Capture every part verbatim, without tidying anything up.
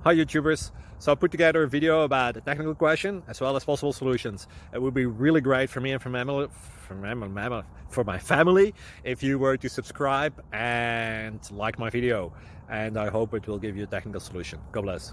Hi YouTubers! So I put together a video about a technical question as well as possible solutions. It would be really great for me and for my family, for my, for my family if you were to subscribe and like my video. And I hope it will give you a technical solution. God bless.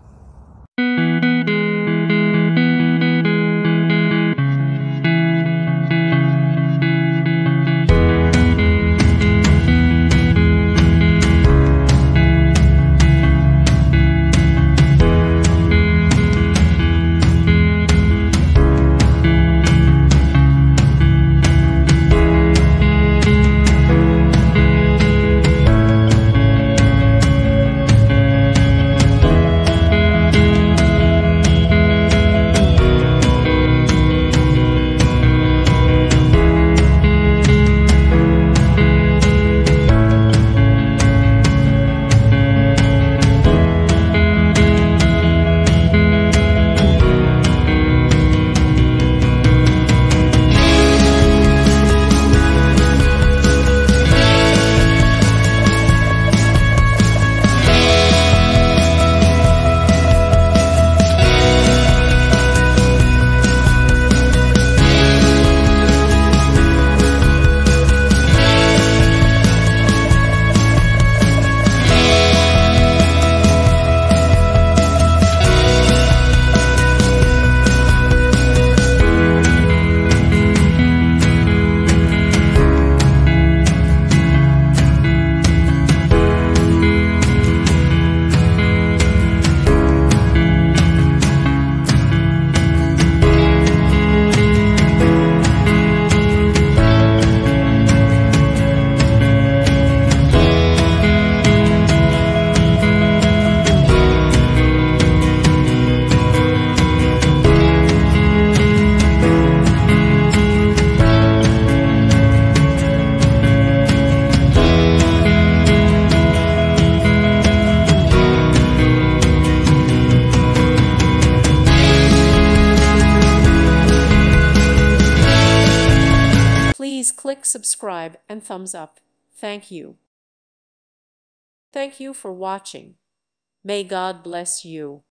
Please click subscribe and thumbs up. Thank you. Thank you for watching. May God bless you.